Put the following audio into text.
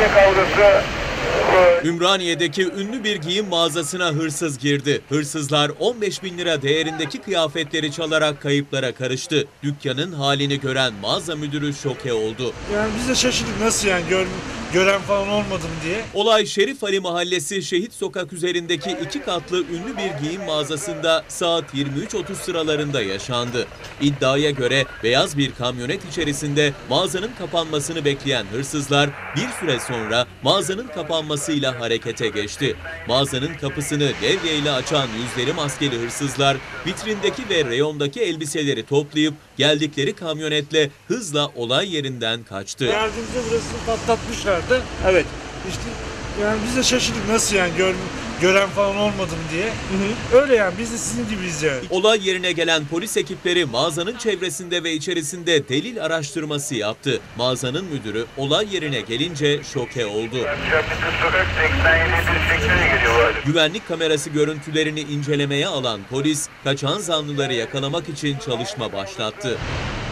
mahalle kavgası. Ümraniye'deki ünlü bir giyim mağazasına hırsız girdi. Hırsızlar 15 bin lira değerindeki kıyafetleri çalarak kayıplara karıştı. Dükkanın halini gören mağaza müdürü şoke oldu. Yani biz de şaşırdık, nasıl yani gören falan olmadım diye. Olay Şerif Ali Mahallesi Şehit Sokak üzerindeki 2 katlı ünlü bir giyim mağazasında saat 23.30 sıralarında yaşandı. İddiaya göre beyaz bir kamyonet içerisinde mağazanın kapanmasını bekleyen hırsızlar bir süre sonra mağazanın kapanmasıyla harekete geçti. Mağazanın kapısını levyeyle açan yüzleri maskeli hırsızlar vitrindeki ve reyondaki elbiseleri toplayıp geldikleri kamyonetle hızla olay yerinden kaçtı. Geldiğimizde burasını patlatmışlardı. Evet. İşte yani biz de şaşırdık, nasıl yani gören falan olmadım diye. Öyle yani, biz de sizin gibiyiz yani. Olay yerine gelen polis ekipleri mağazanın çevresinde ve içerisinde delil araştırması yaptı. Mağazanın müdürü olay yerine gelince şoke oldu. Sokak 87 geliyor. Güvenlik kamerası görüntülerini incelemeye alan polis, kaçan zanlıları yakalamak için çalışma başlattı.